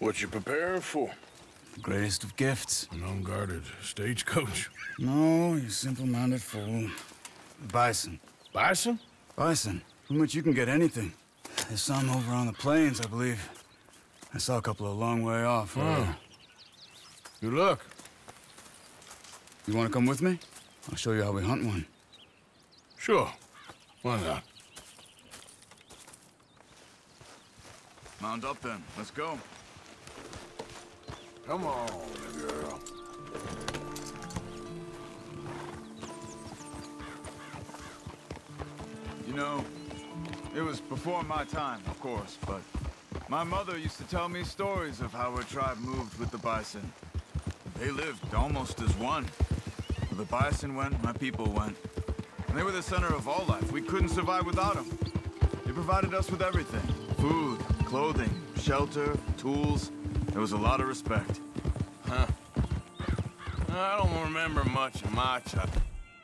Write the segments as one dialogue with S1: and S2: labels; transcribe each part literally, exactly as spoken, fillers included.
S1: What you preparing for?
S2: The greatest of gifts.
S1: An unguarded stagecoach?
S2: No, you simple-minded fool. Bison.
S1: Bison?
S2: Bison. From which you can get anything. There's some over on the plains, I believe. I saw a couple a long way off.
S1: Oh. Good luck.
S2: You want to come with me? I'll show you how we hunt one.
S1: Sure. Why not?
S3: Mount up then. Let's go.
S1: Come on, girl.
S3: You know, it was before my time, of course, but my mother used to tell me stories of how her tribe moved with the bison. They lived almost as one. Where the bison went, my people went. And they were the center of all life. We couldn't survive without them. They provided us with everything. Food, clothing, shelter, tools. There was a lot of respect.
S1: Huh. I don't remember much of my childhood.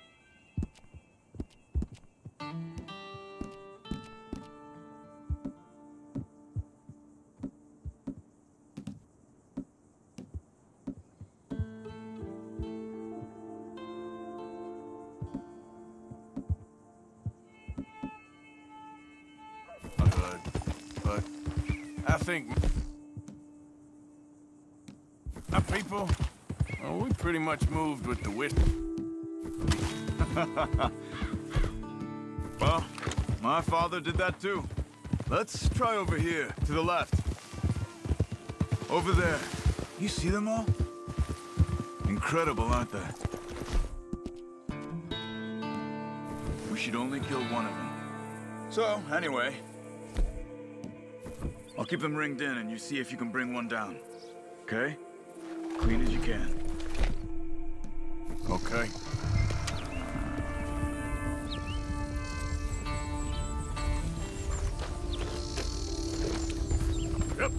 S1: But I think our people, well, we pretty much moved with the wish.
S3: Well, my father did that too. Let's try over here, to the left. Over there. You see them all? Incredible, aren't they? We should only kill one of them. So, anyway, I'll keep them ringed in and you see if you can bring one down. Okay? Clean as you can.
S1: Okay. Yep.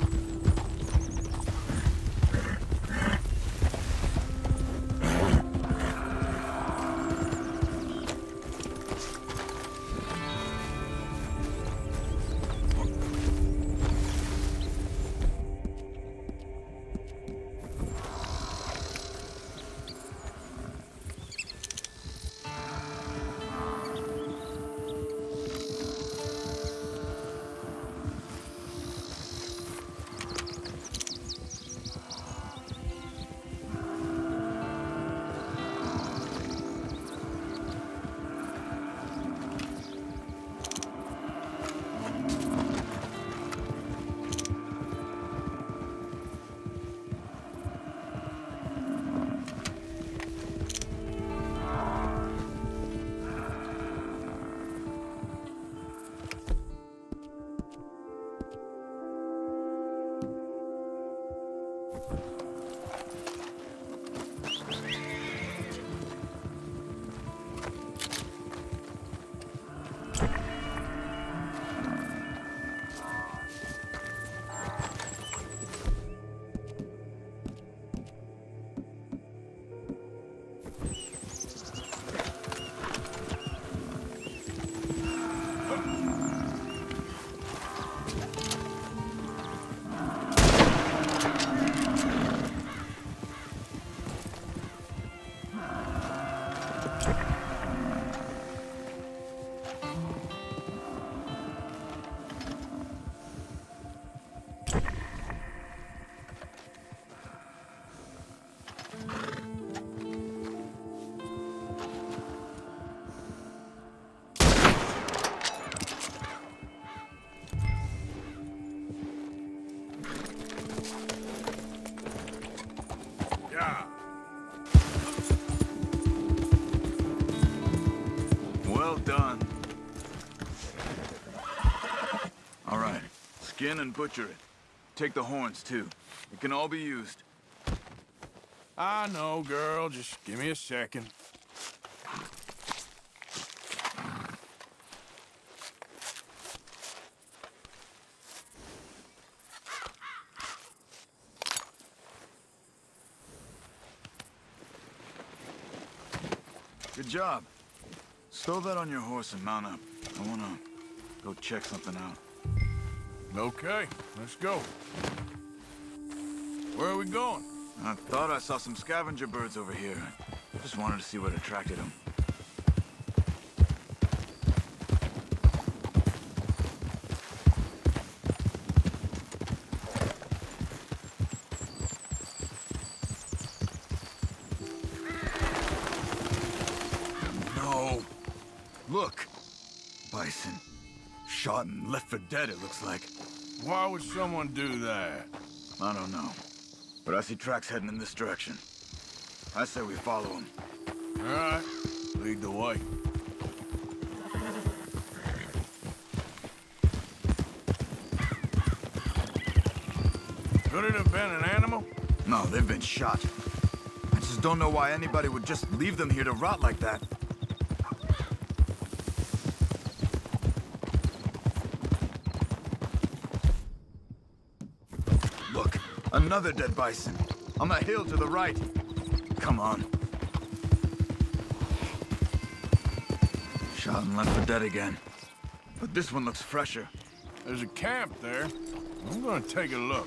S3: Well done. All right, skin and butcher it. Take the horns, too. It can all be used.
S1: I know, girl. Just give me a second.
S3: Good job. Stow that on your horse and mount up. I wanna go check something out.
S1: Okay, let's go. Where are we going?
S3: I thought I saw some scavenger birds over here. Just wanted to see what attracted them. No. Look. Bison. Shot and left for dead, it looks like.
S1: Why would someone do that?
S3: I don't know. But I see tracks heading in this direction. I say we follow them.
S1: All right, lead the way. Could it have been an animal?
S3: No, they've been shot. I just don't know why anybody would just leave them here to rot like that. Look, another dead bison. On that hill to the right. Come on. Shot and left for dead again. But this one looks fresher.
S1: There's a camp there. I'm gonna take a look.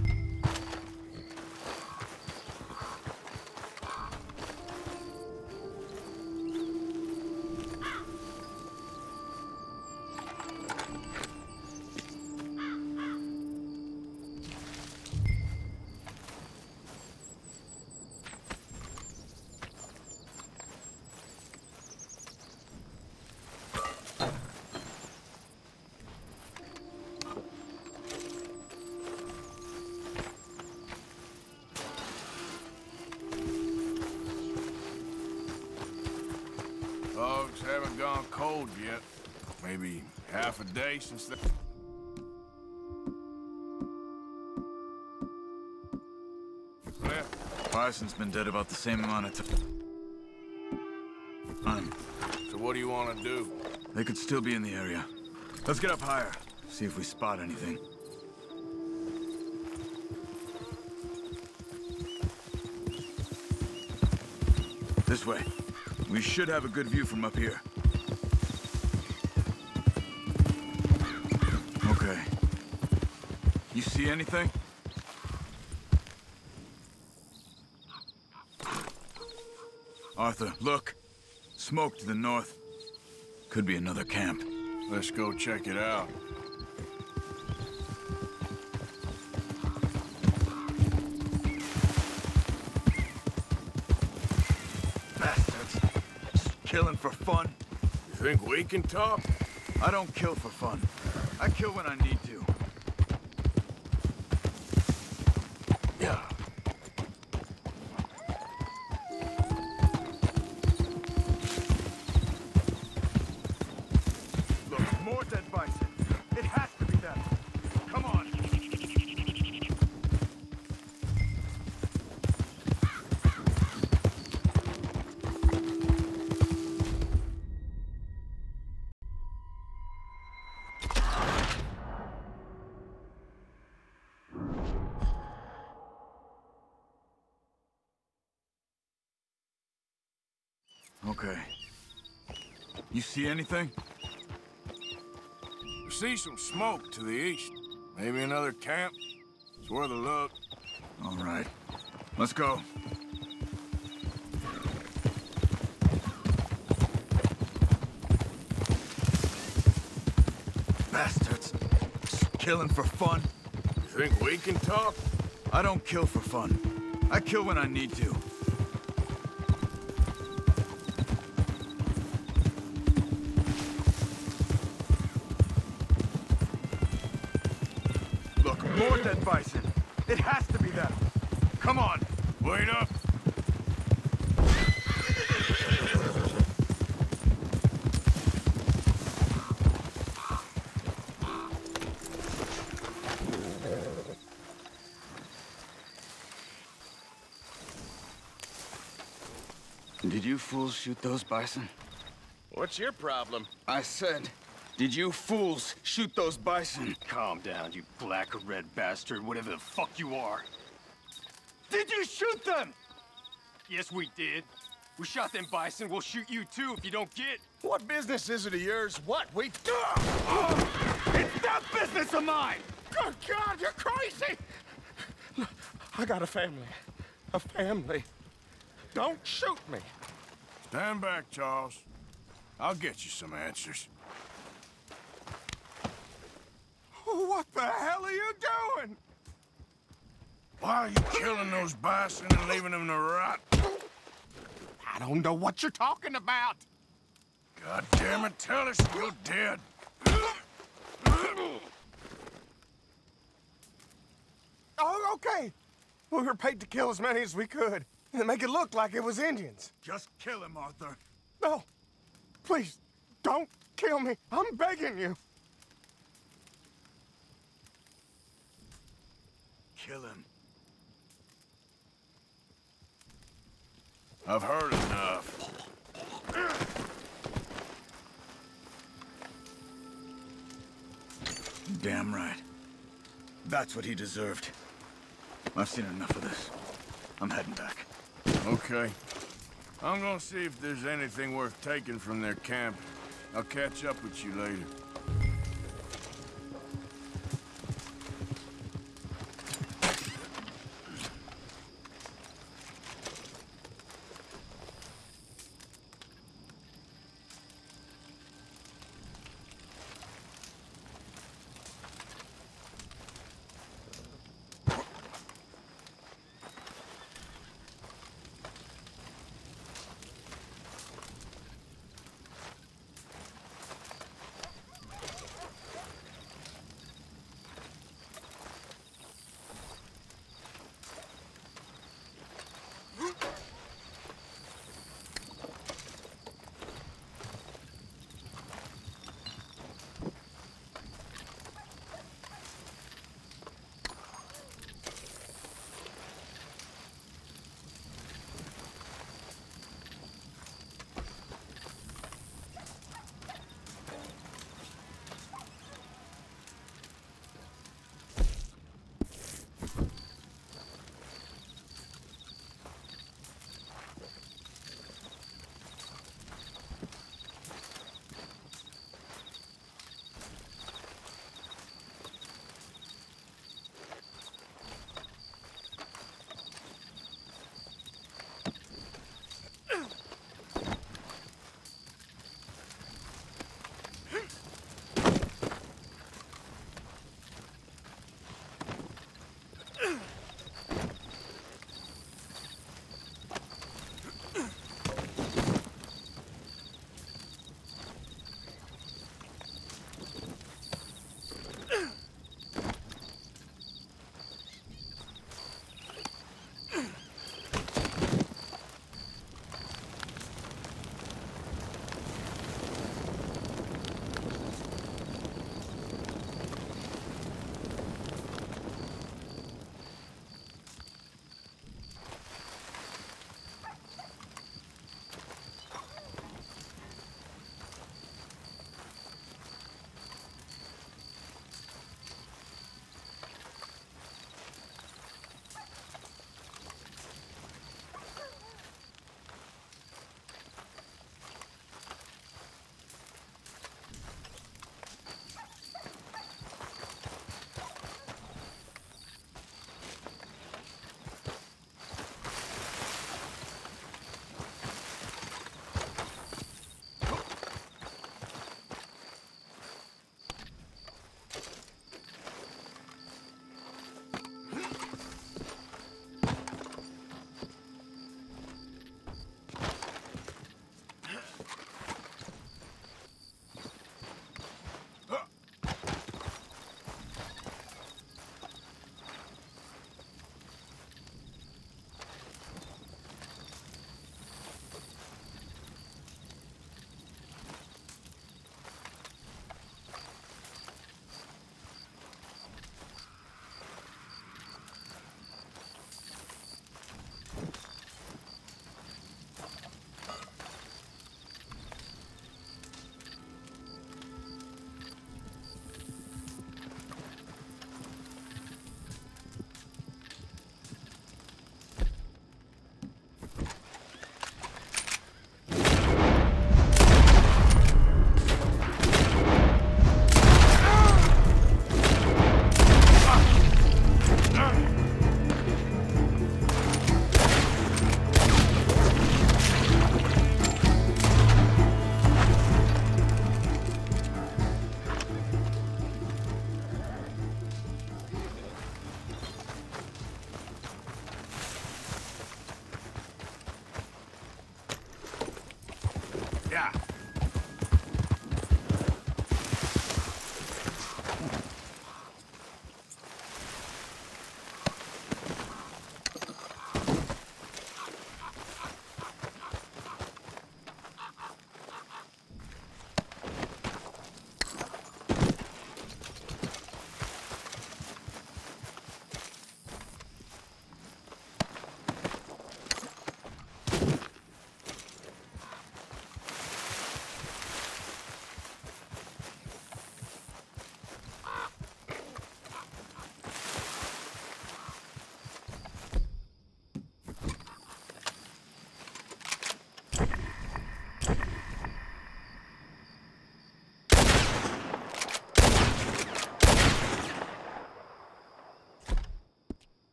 S1: Dogs haven't gone cold yet. Maybe half a day since they... Yeah.
S3: Bison's been dead about the same amount of time.
S1: So what do you want to do?
S3: They could still be in the area. Let's get up higher, see if we spot anything. This way. We should have a good view from up here. Okay. You see anything? Arthur, look. Smoke to the north. Could be another camp.
S1: Let's go check it out.
S3: Bastards. Just killing for fun.
S1: You think we can talk?
S3: I don't kill for fun. I kill when I need to.
S1: Yeah.
S3: Look, more dead bison. It has to be them. Come on. Okay. You see anything?
S1: We see some smoke to the east. Maybe another camp. It's worth a look.
S3: All right. Let's go. Bastards. Just killing for fun.
S1: You think we can talk?
S3: I don't kill for fun. I kill when I need to. Look, more dead bison. It has to be them. Come on.
S1: Wait up.
S3: Did you fools shoot those bison?
S4: What's your problem?
S3: I said, did you fools shoot those bison?
S4: Calm down, you black or red bastard, whatever the fuck you are.
S3: Did you shoot them?
S4: Yes, we did. We shot them bison, we'll shoot you too if you don't get.
S1: What business is it of yours? What? We...
S3: It's that business of mine!
S1: Good God, you're crazy!
S5: I got a family. A family. Don't shoot me.
S1: Stand back, Charles. I'll get you some answers.
S5: What the hell are you doing?
S1: Why are you killing those bison and leaving them to rot?
S5: I don't know what you're talking about.
S1: God damn it, tell us you're dead.
S5: Oh, okay. We were paid to kill as many as we could and make it look like it was Indians.
S3: Just kill him, Arthur.
S5: No, please, don't kill me. I'm begging you.
S3: Kill him.
S1: I've heard enough.
S3: Damn right. That's what he deserved. I've seen enough of this. I'm heading back.
S1: Okay. I'm gonna see if there's anything worth taking from their camp. I'll catch up with you later.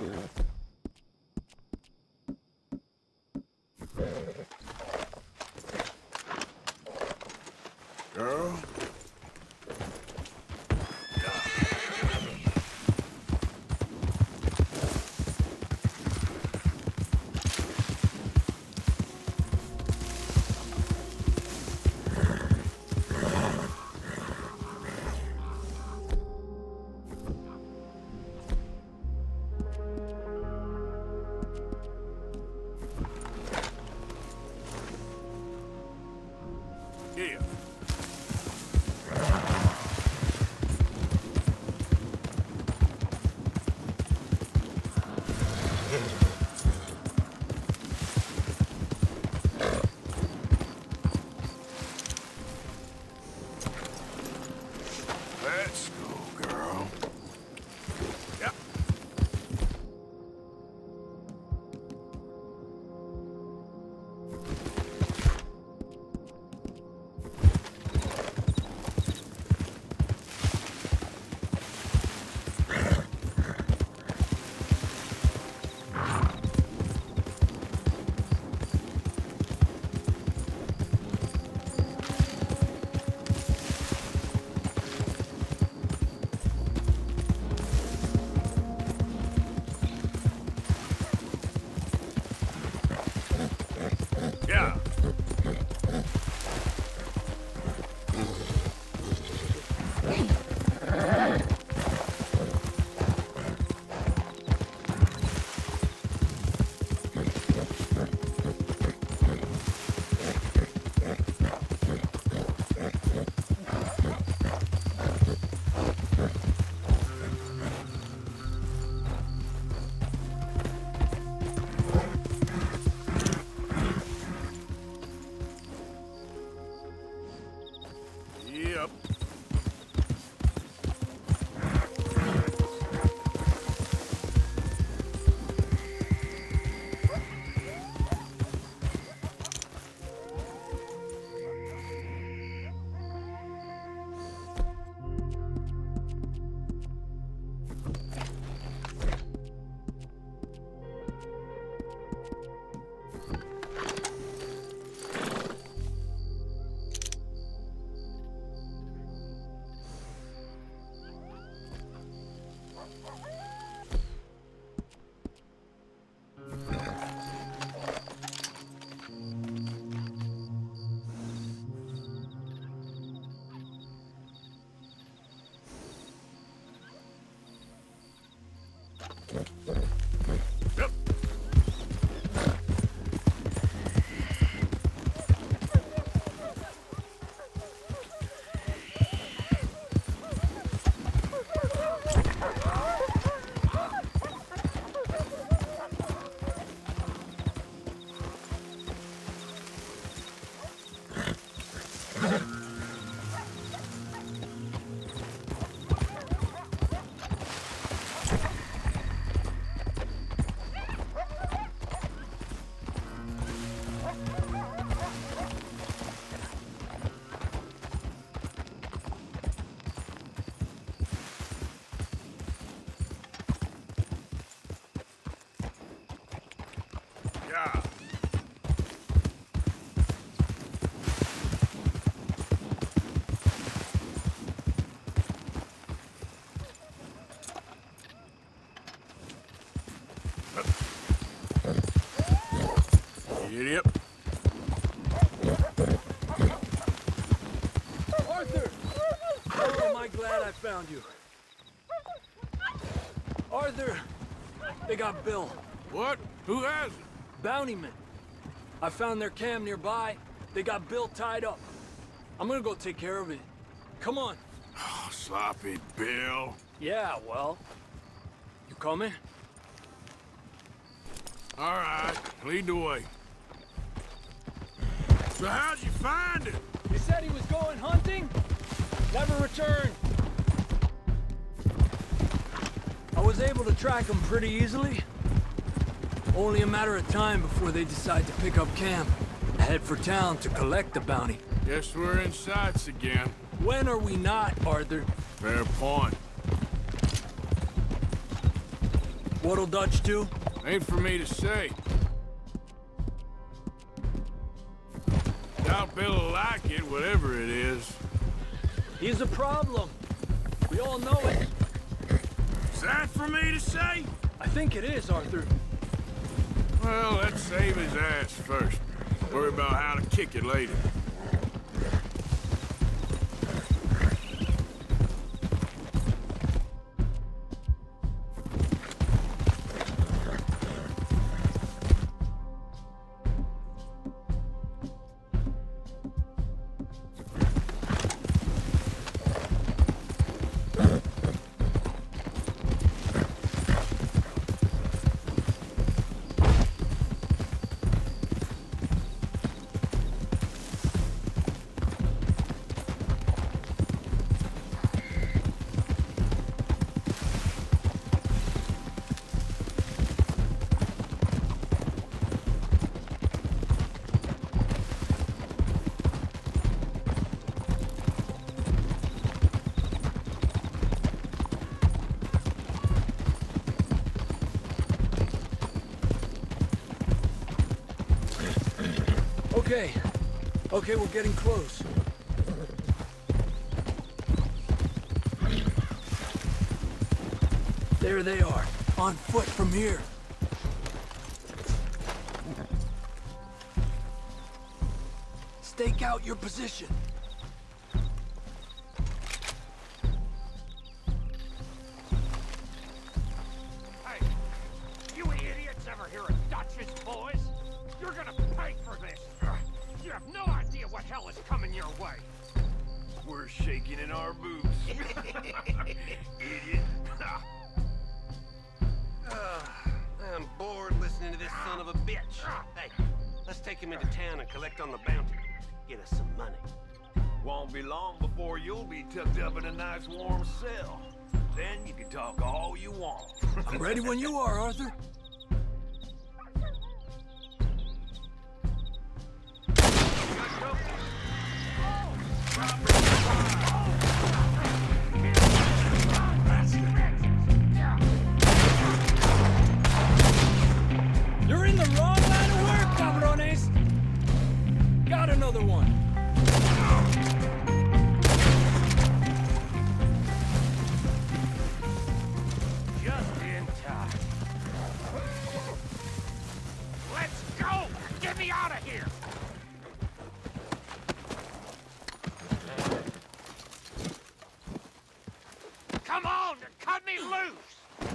S1: Girl? Yeah. Let's go, girl. Yep. Yeah. Yep. Yep. Yeah. Idiot.
S6: Arthur! Oh, am I glad I found you. Arthur! They got Bill.
S1: What? Who has it?
S6: Bountymen. I found their camp nearby. They got Bill tied up. I'm gonna go take care of it. Come on.
S1: Oh, sloppy Bill.
S6: Yeah, well. You coming?
S1: All right, lead the way. So how'd you find it?
S6: He said he was going hunting. Never returned. I was able to track him pretty easily. Only a matter of time before they decide to pick up camp. Head for town to collect the bounty.
S1: Guess we're in sights again.
S6: When are we not, Arthur?
S1: Fair point.
S6: What'll Dutch do?
S1: Ain't for me to say. Doubt Bill'll like it, whatever it is.
S6: He's a problem. We all know it.
S1: Is that for me to say?
S6: I think it is, Arthur.
S1: Well, let's save his ass first. Worry about how to kick it later.
S6: Okay. Okay, we're getting close. There they are, on foot from here. Stake out your position.
S7: Hey, you idiots ever hear of Dutch's boys? You're gonna pay for this. You have no idea what hell is coming your way.
S4: We're shaking in our boots. Idiot. uh, I'm bored listening to this son of a bitch. Hey, let's take him into town and collect on the bounty. Get us some money.
S8: Won't be long before you'll be tucked up in a nice warm cell. Then you can talk all you want.
S6: I'm ready when you are, Arthur. You're in the wrong line of work, cabrones! Got another one.
S7: Just in time. Let's go! Get me out of here! Come on, cut me loose!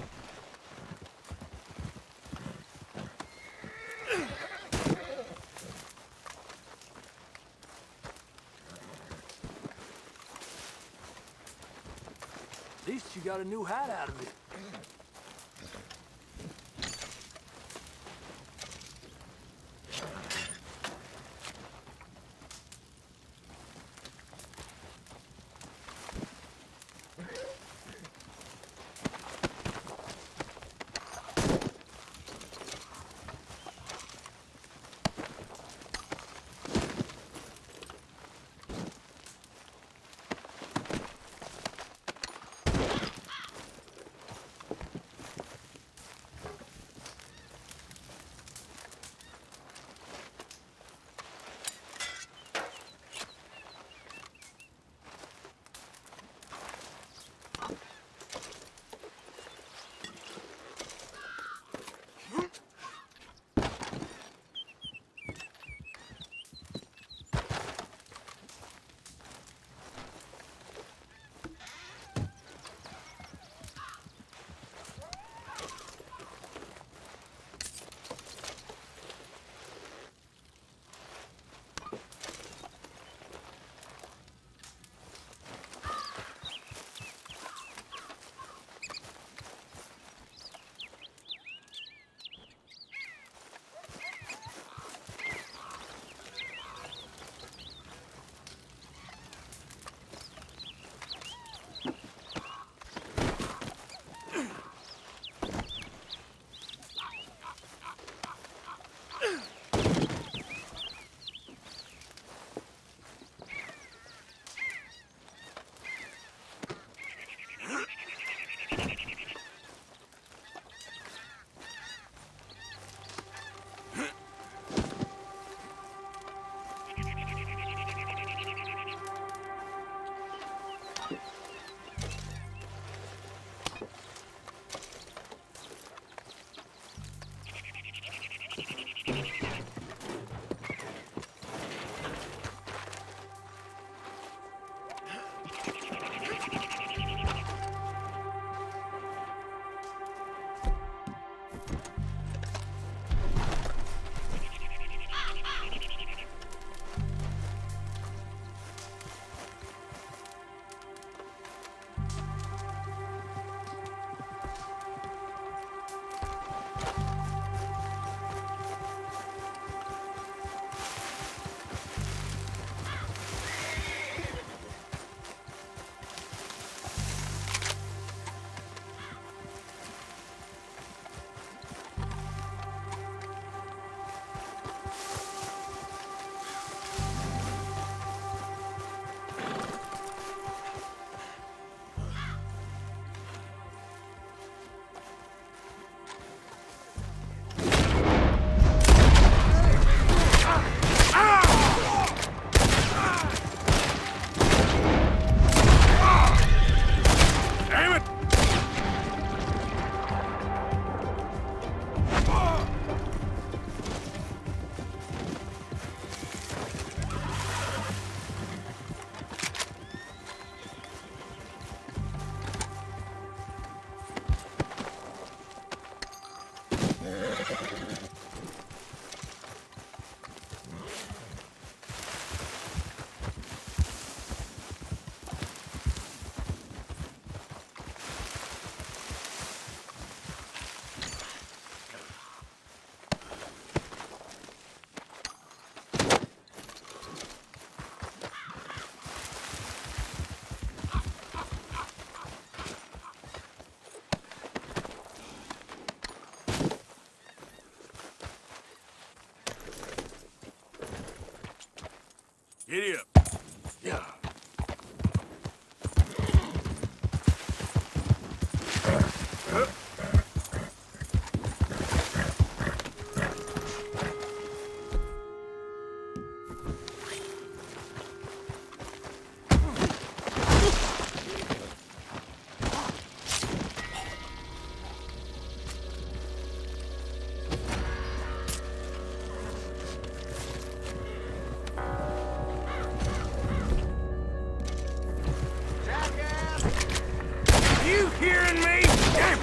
S6: At least you got a new hat out of it.
S1: Giddy up. Yeah.
S5: You hearing me? Damn!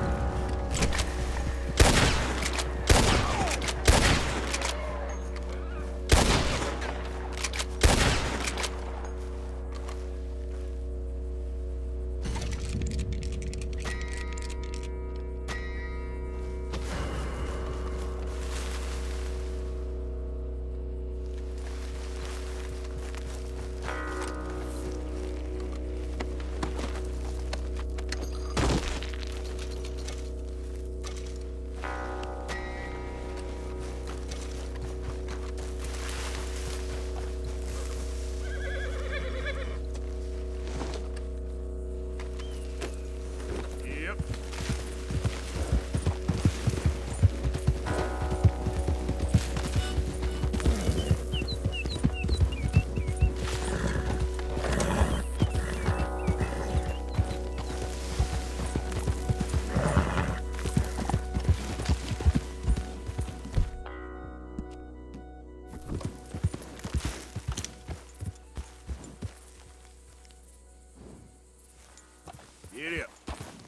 S1: Yep. Giddy up.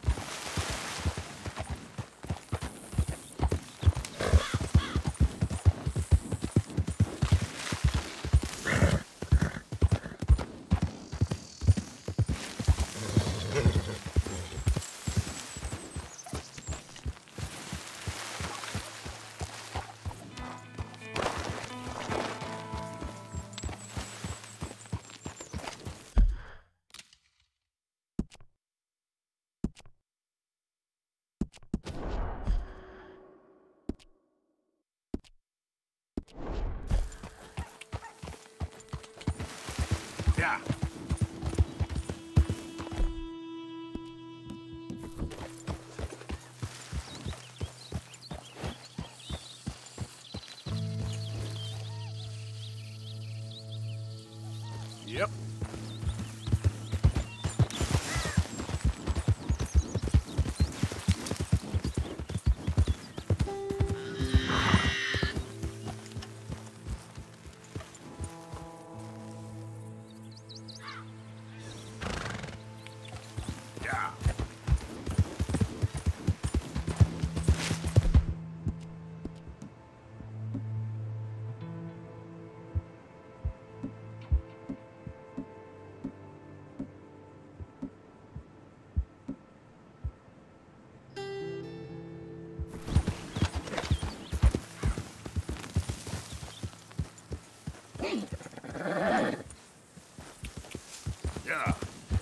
S1: Yeah. Yep. Yeah. Yeah.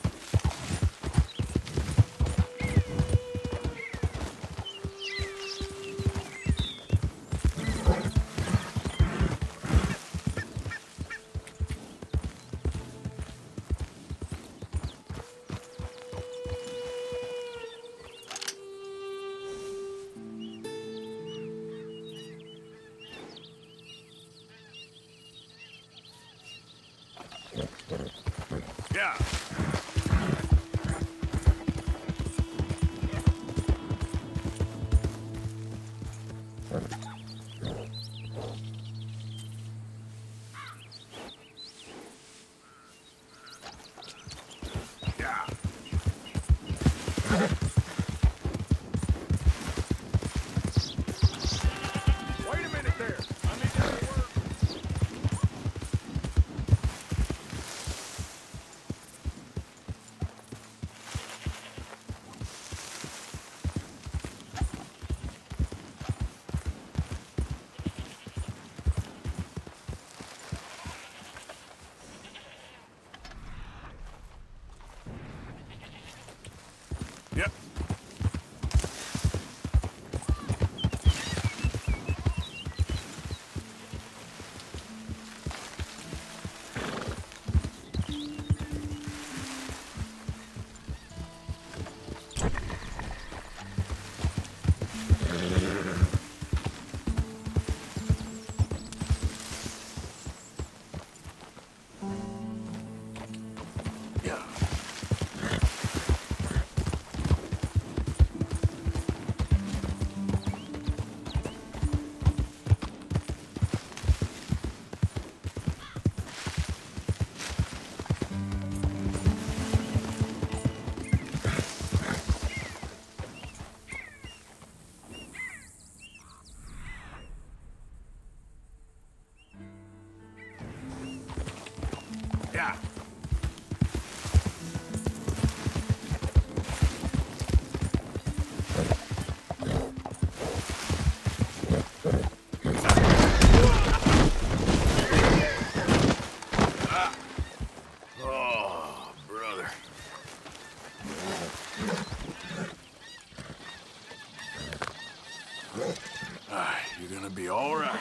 S1: Yeah. Yeah. Wait a minute there. I need that to work. Yep. gonna be all right.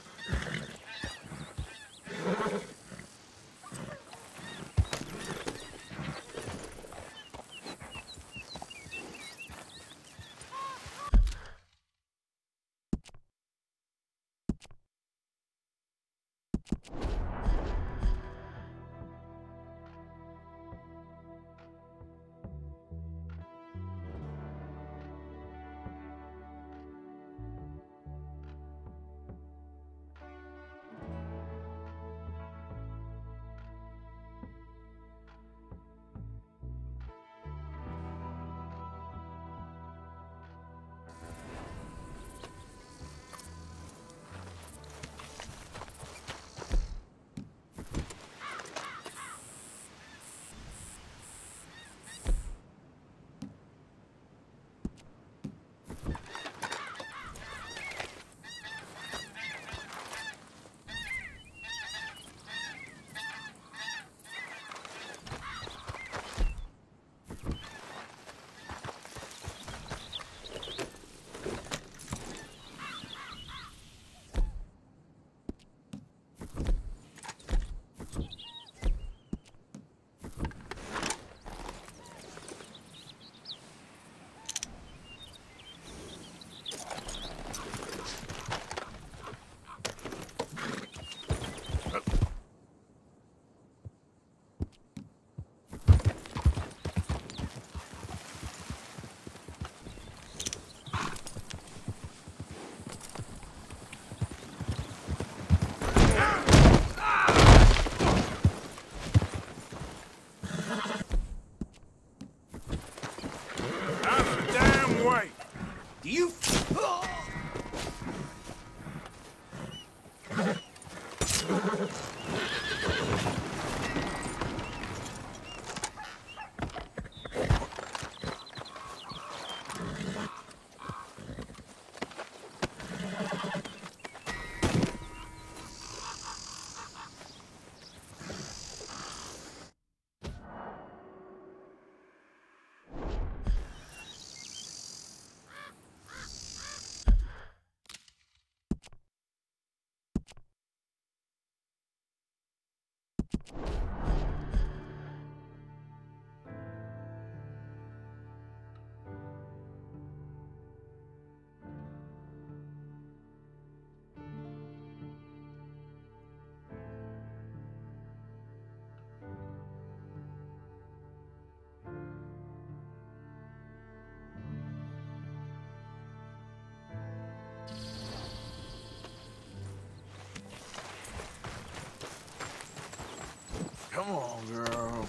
S1: Come on, girl.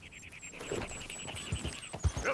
S1: Yep.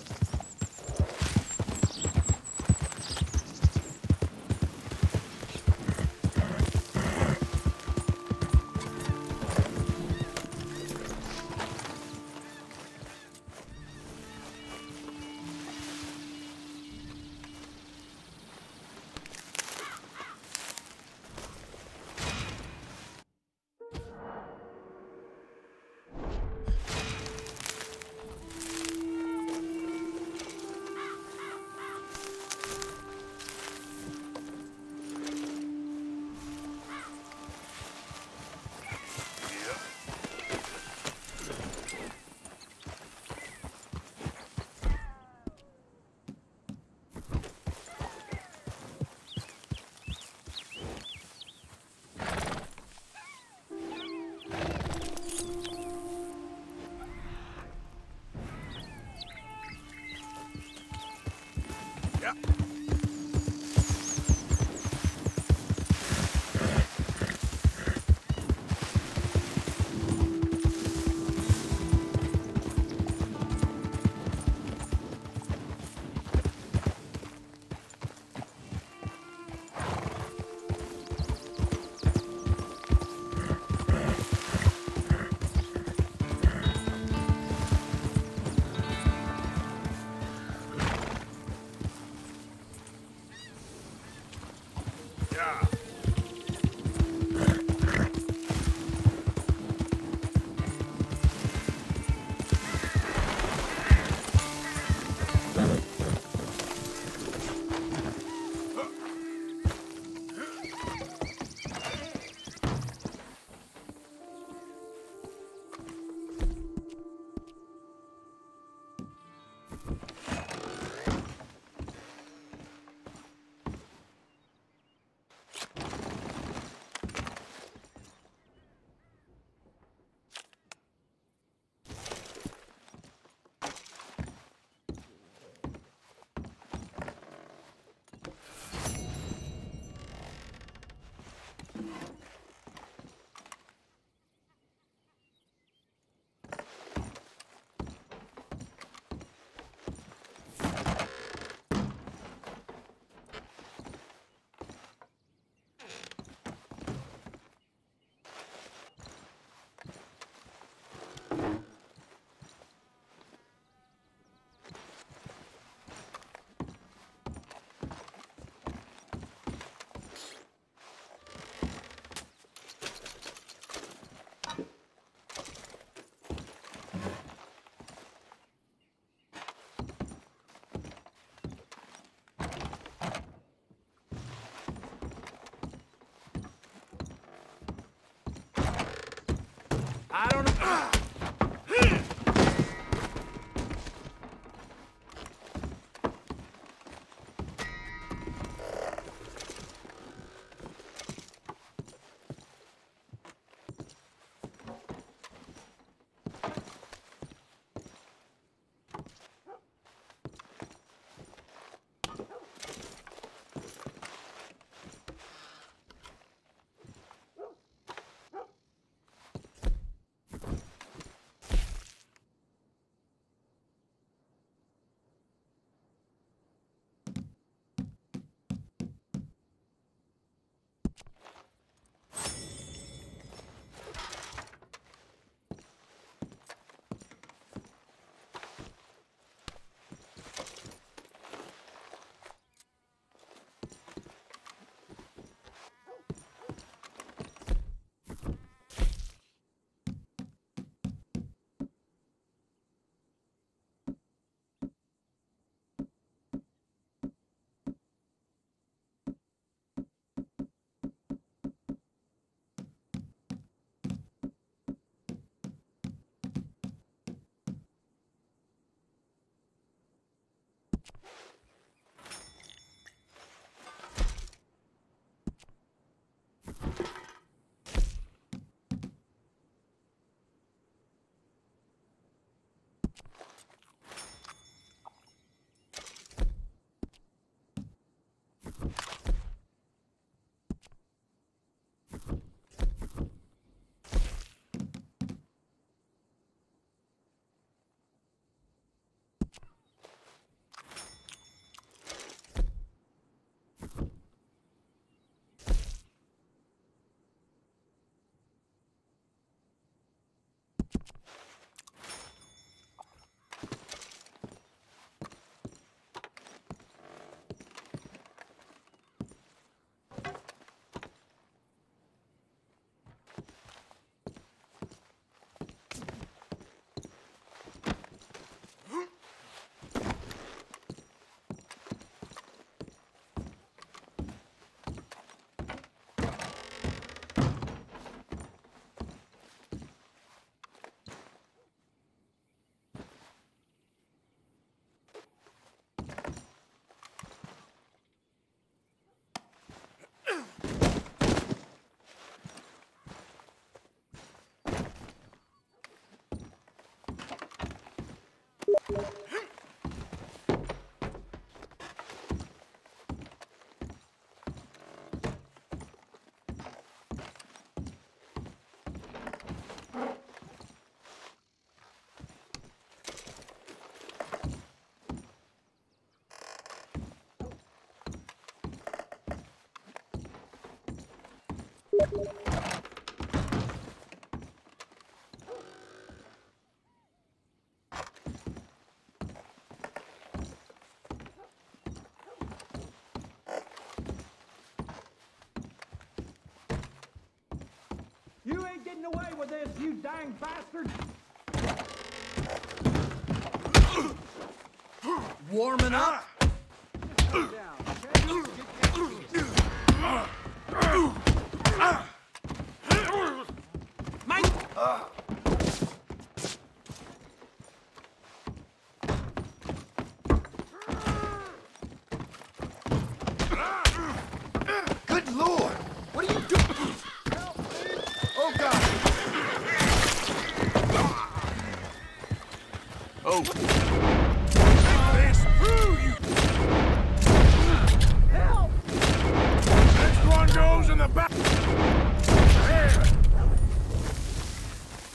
S6: I don't know.
S7: You ain't getting away with this, you dang bastard!
S6: Warming up?
S7: Down, okay?
S6: Mate!
S5: Good Lord! What are you doing? Oh, God!
S1: Oh! This through, you!
S7: Help!
S1: Next one goes in the back! There!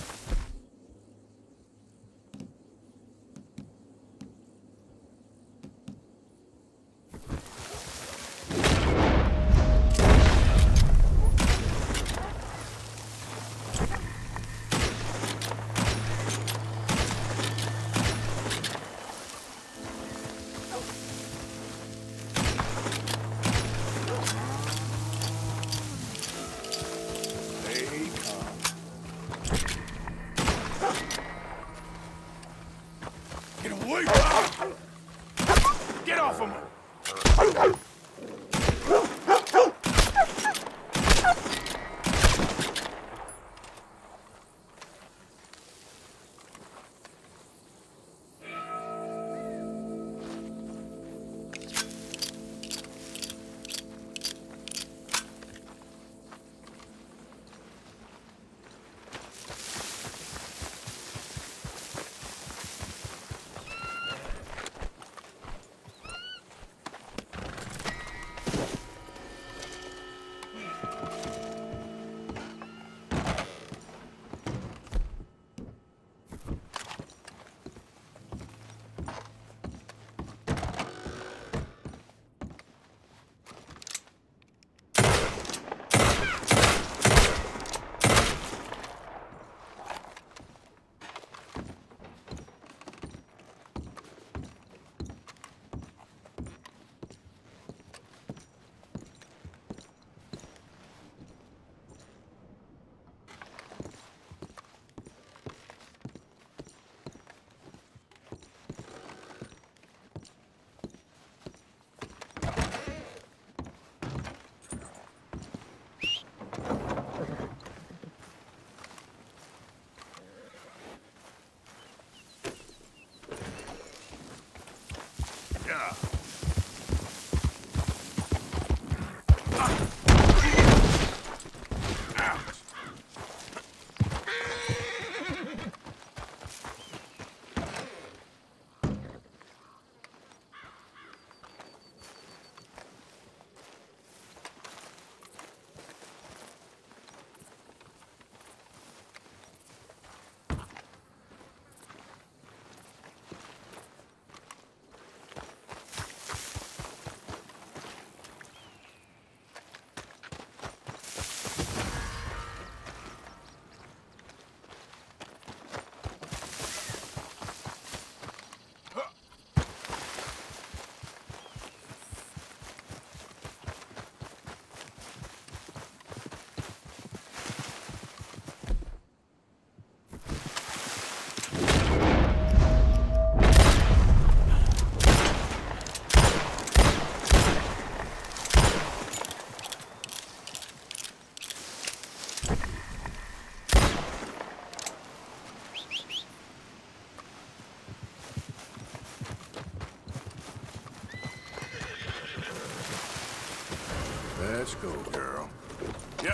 S1: Let's go, girl. Yep.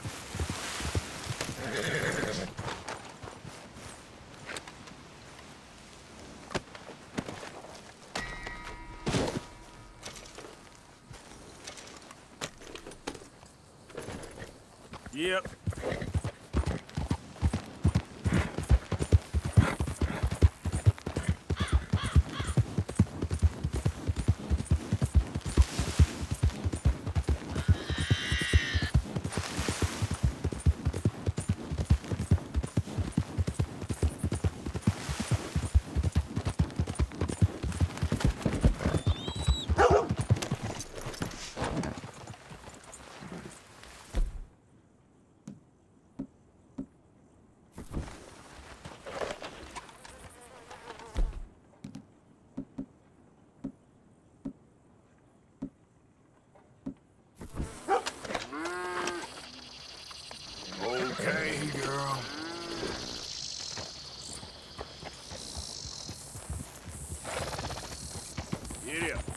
S1: Yep. Okay, girl. Get up.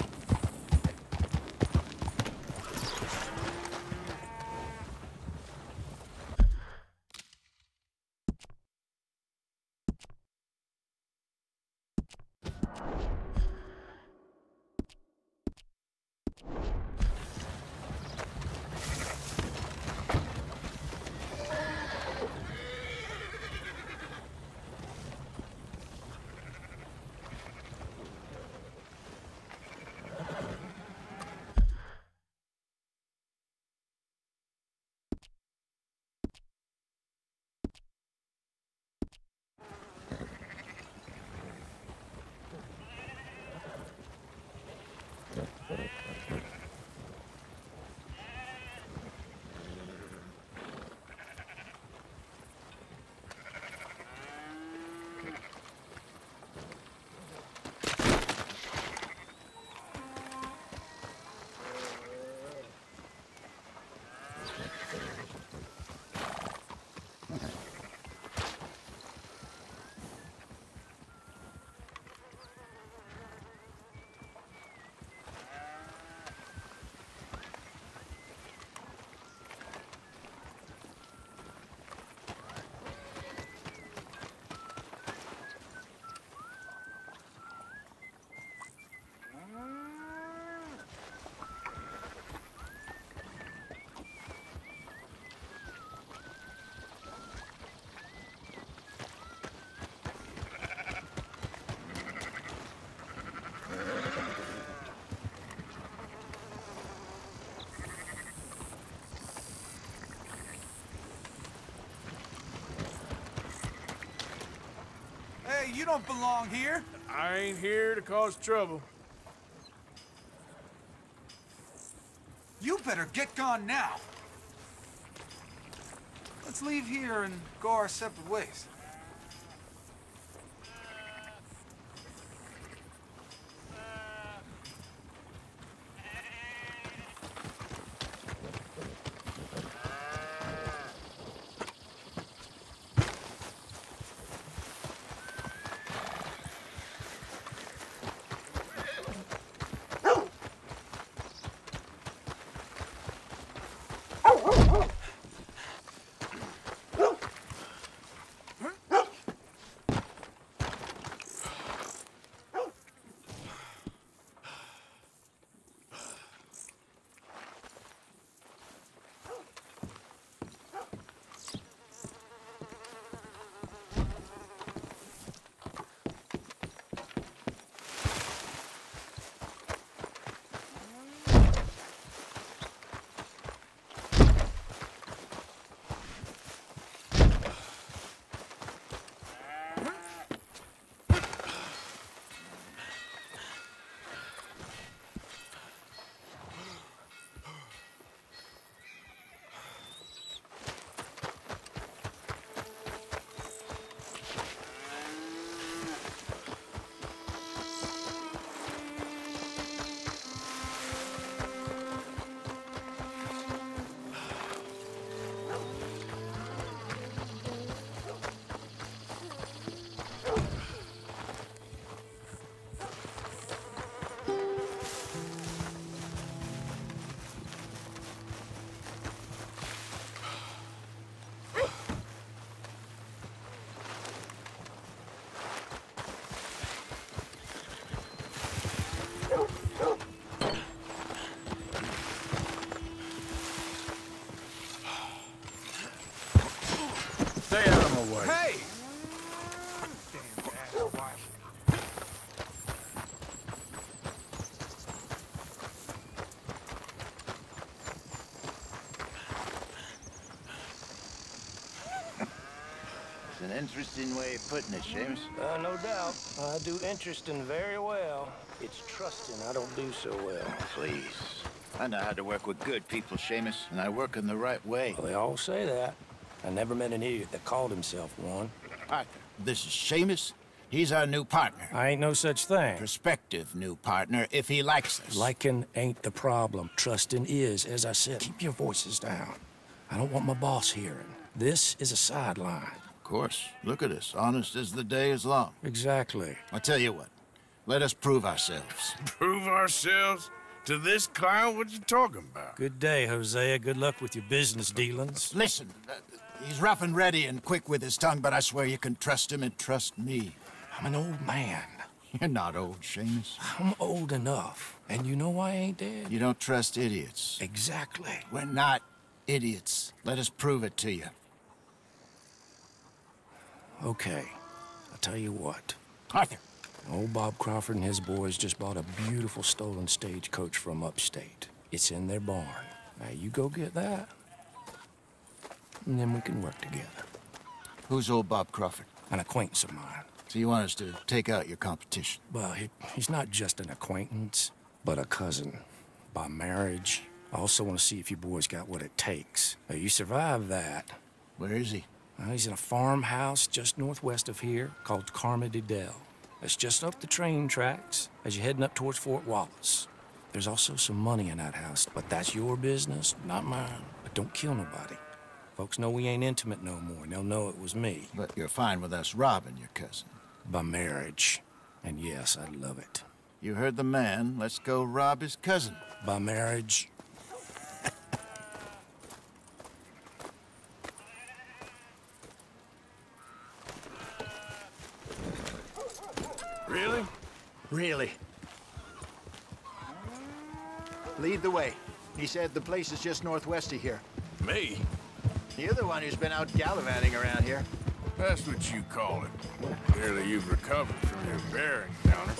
S3: Hey, you don't belong here.
S1: I ain't here to cause trouble.
S3: You better get gone now. Let's leave here and go our separate ways.
S9: interesting way of putting it, Seamus.
S10: Uh, no doubt. I do interesting very well. It's trusting I don't do so well.
S9: Please. I know how to work with good people, Seamus, and I work in the right way.
S10: Well, they all say that. I never met an idiot that called himself one.
S9: Arthur, this is Seamus. He's our new partner.
S10: I ain't no such thing.
S9: Prospective new partner, if he likes us.
S10: Liking ain't the problem. Trusting is. As I said, keep your voices down. I don't want my boss hearing. This is a sideline.
S9: Of course. Look at us. Honest as the day is long.
S10: Exactly.
S9: I'll tell you what. Let us prove ourselves.
S1: Prove ourselves? To this clown? What you talking about?
S10: Good day, Hosea. Good luck with your business dealings.
S9: Listen, uh, he's rough and ready and quick with his tongue, but I swear you can trust him and trust me.
S10: I'm an old man.
S9: You're not old, Seamus.
S10: I'm old enough. And you know I ain't dead.
S9: You don't trust idiots.
S10: Exactly.
S9: We're not idiots. Let us prove it to you.
S10: Okay. I'll tell you what.
S9: Arthur.
S10: Old Bob Crawford and his boys just bought a beautiful stolen stagecoach from upstate. It's in their barn. Now you go get that, and then we can work together.
S9: Who's old Bob Crawford?
S10: An acquaintance of mine.
S9: So you want us to take out your competition?
S10: Well, he, he's not just an acquaintance, but a cousin. By marriage. I also want to see if you boys got what it takes. Now, you survive that.
S9: Where is he?
S10: Well, he's in a farmhouse just northwest of here called Carmody Dell. It's just up the train tracks as you're heading up towards Fort Wallace. There's also some money in that house, but that's your business, not mine. But don't kill nobody. Folks know we ain't intimate no more, and they'll know it was me.
S9: But you're fine with us robbing your cousin.
S10: By marriage. And yes, I'd love it.
S9: You heard the man. Let's go rob his cousin.
S10: By marriage.
S1: Really?
S9: Really. Lead the way. He said the place is just northwest of here.
S1: Me?
S9: You're the one who's been out gallivanting around here.
S1: That's what you call it. Clearly you've recovered from your bear encounter.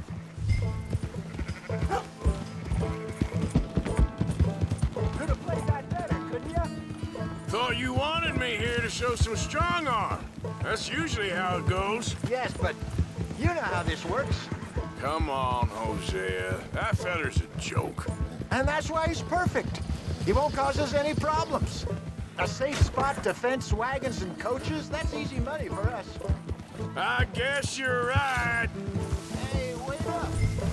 S7: Could have played that better, couldn't ya?
S1: Thought you wanted me here to show some strong arm. That's usually how it goes.
S9: Yes, but you know how this works.
S1: Come on, Hosea. That feller's a joke.
S9: And that's why he's perfect. He won't cause us any problems. A safe spot to fence wagons and coaches, that's easy money for us.
S1: I guess you're right.
S9: Hey, wait up.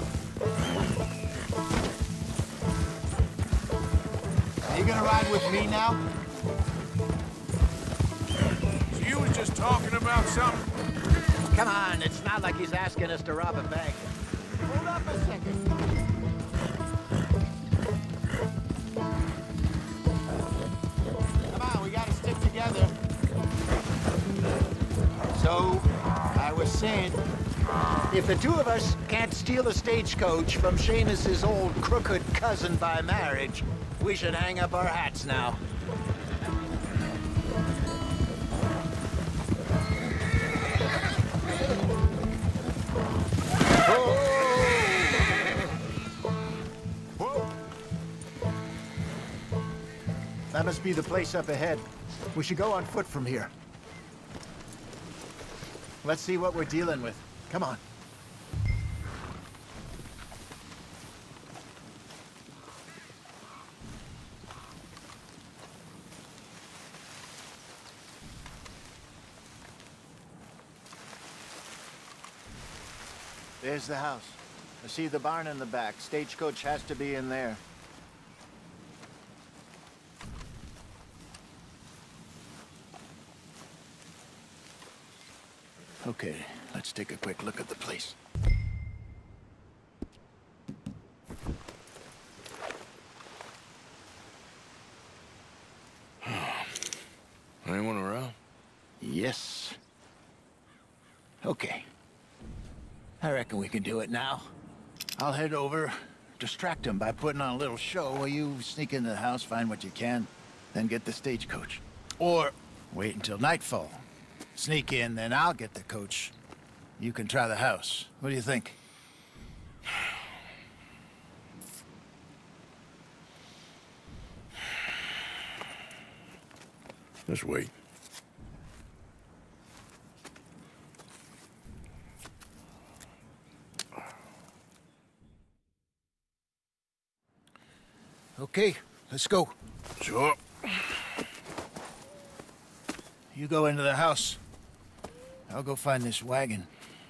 S9: Are you gonna ride with me now?
S1: So you was just talking about something?
S9: Come on, it's not like he's asking us to rob a bank. Hold up a second. Come on, we gotta stick together. So, I was saying, if the two of us can't steal a stagecoach from Seamus's old crooked cousin by marriage, we should hang up our hats now. That must be the place up ahead. We should go on foot from here. Let's see what we're dealing with. Come on. There's the house. I see the barn in the back. Stagecoach has to be in there. Okay, let's take a quick look at the place.
S1: Anyone around?
S9: Yes. Okay. I reckon we can do it now. I'll head over, distract him by putting on a little show while you sneak into the house, find what you can, then get the stagecoach. Or wait until nightfall. Sneak in, then I'll get the coach. You can try the house. What do you think?
S1: Just wait.
S9: Okay, let's go.
S1: Sure.
S9: You go into the house. I'll go find this wagon.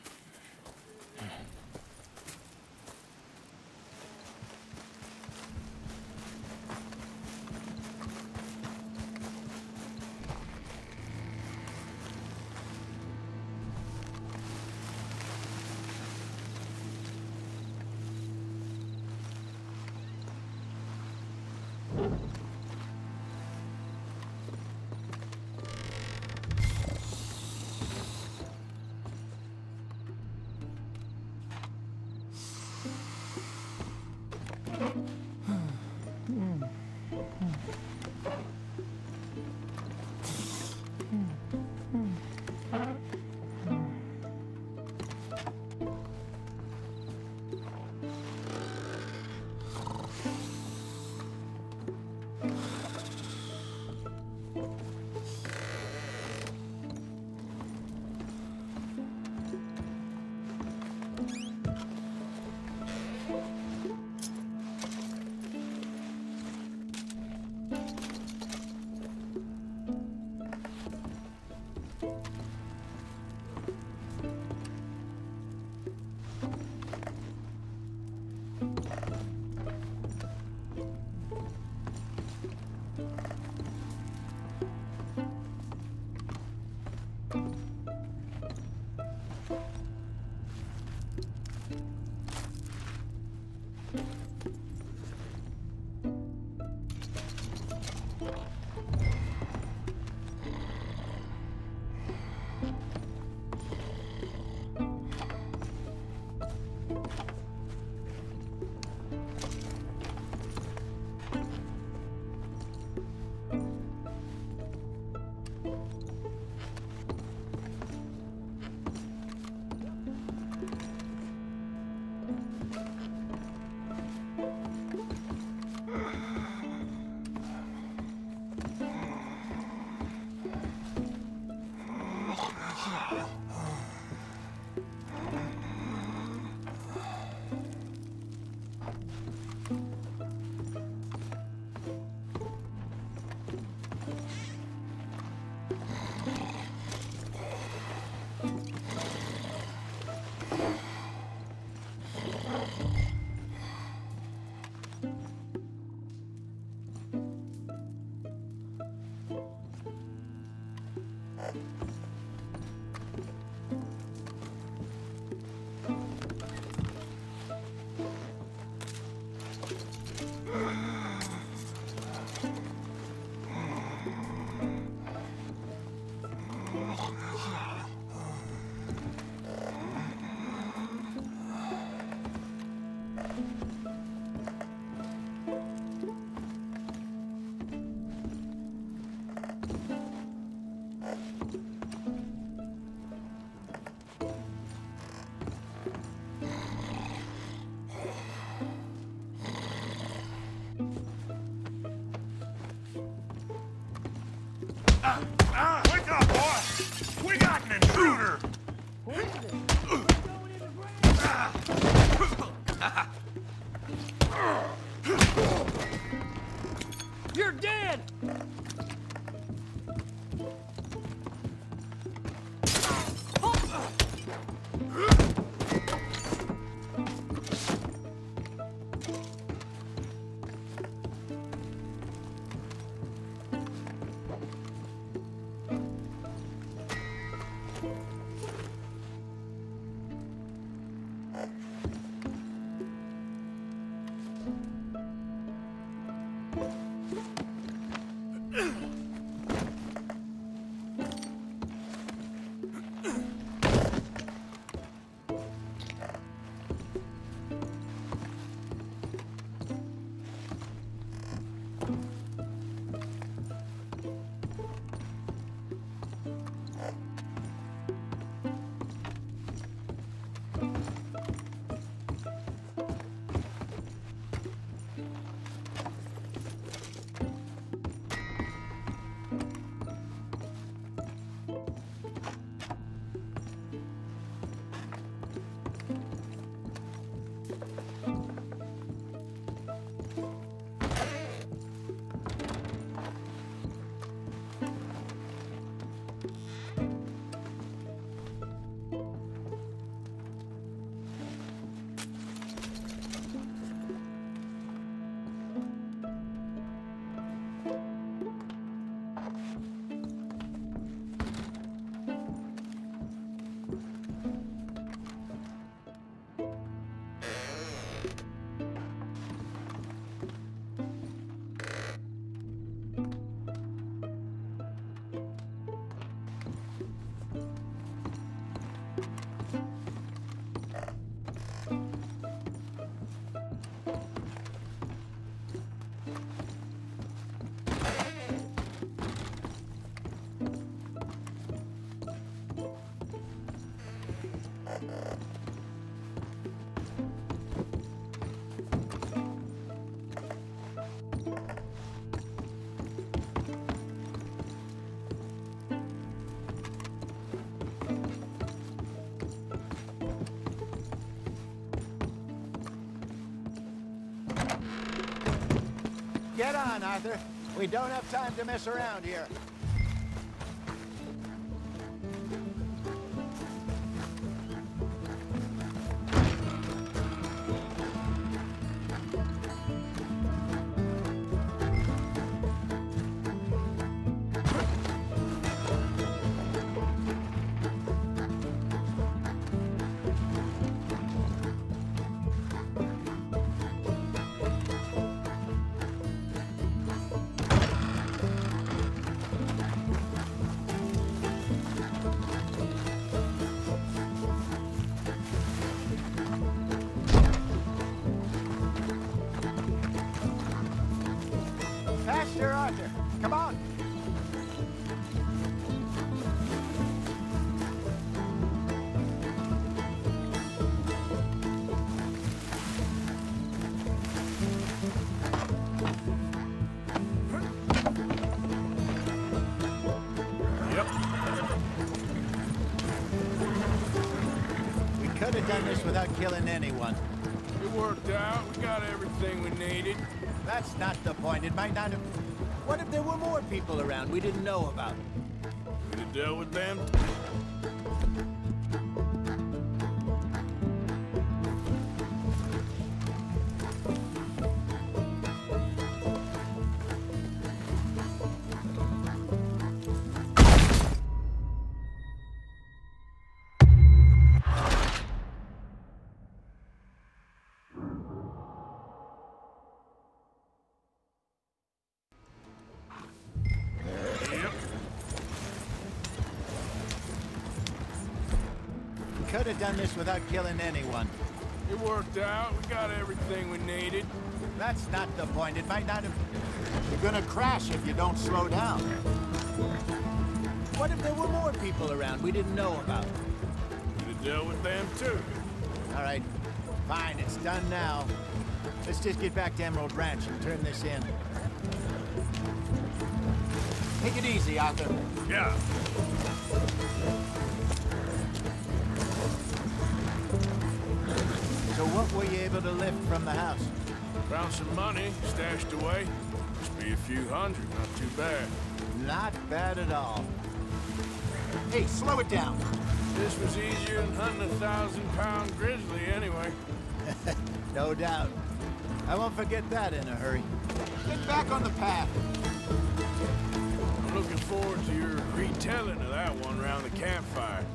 S7: Ah, wake up, boy! We got an intruder!
S6: You're dead!
S9: Get on, Arthur. We don't have time to mess around here. Faster, Arthur. Come on.
S1: Yep.
S9: We could have done this without killing anyone.
S1: It worked out. We got everything we needed.
S9: That's not the point. It might not have... What if there were more people around we didn't know about?
S1: We'd have dealt with them.
S9: Could have done this without killing anyone.
S1: It worked out. We got everything we needed.
S9: That's not the point. It might not have... You're gonna crash if you don't slow down. What if there were more people around we didn't know about?
S1: We'd have dealt with them too.
S9: All right. Fine, it's done now. Let's just get back to Emerald Ranch and turn this in. Take it easy, Arthur.
S1: Yeah.
S9: So what were you able to lift from the house?
S1: Found some money stashed away. Must be a few hundred, not too bad.
S9: Not bad at all. Hey, slow it down.
S1: This was easier than hunting a thousand-pound grizzly anyway.
S9: No doubt. I won't forget that in a hurry. Get back on the path.
S1: I'm looking forward to your retelling of that one around the campfire.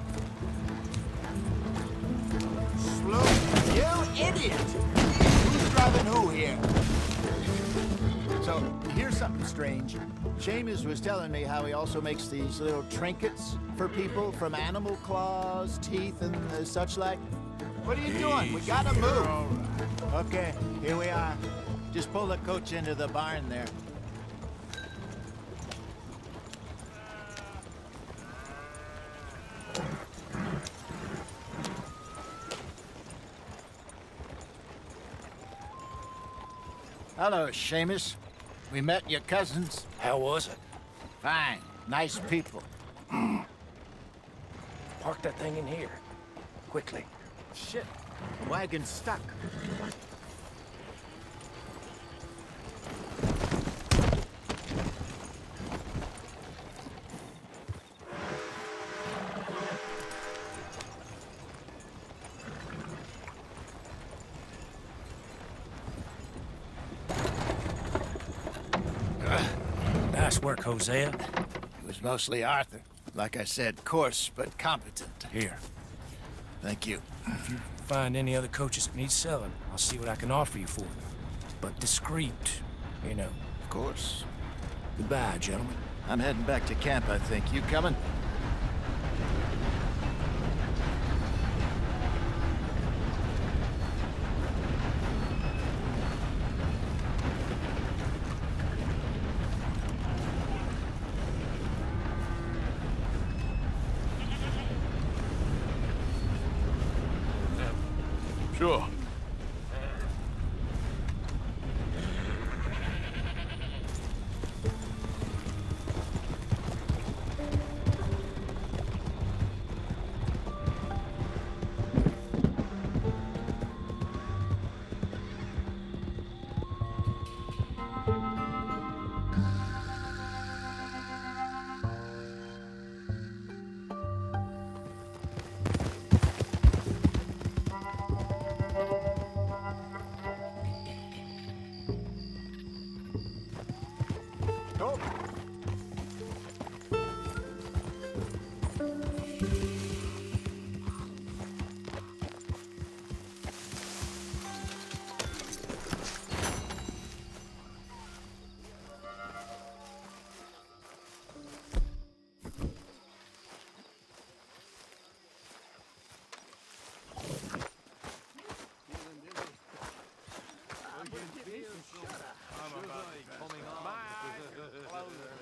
S9: Slow. You idiot! Who's driving who here? So, here's something strange. Seamus was telling me how he also makes these little trinkets for people from animal claws, teeth, and uh, such like. What are you doing? We gotta
S1: Easy,
S9: move.
S1: you're all right.
S9: Okay, here we are. Just pull the coach into the barn there. Hello, Seamus. We met your cousins.
S10: How was it?
S9: Fine. Nice people.
S10: Park that thing in here. Quickly.
S9: Shit. The wagon's stuck.
S10: Nice work, Hosea.
S9: It was mostly Arthur. Like I said, coarse but competent.
S10: Here.
S9: Thank you.
S10: If you find any other coaches that need selling, I'll see what I can offer you for them. But discreet, you know.
S9: Of course.
S10: Goodbye, gentlemen.
S9: I'm heading back to camp, I think. You coming?
S1: Sure. I'm about to pass out.
S7: My eyes are closing.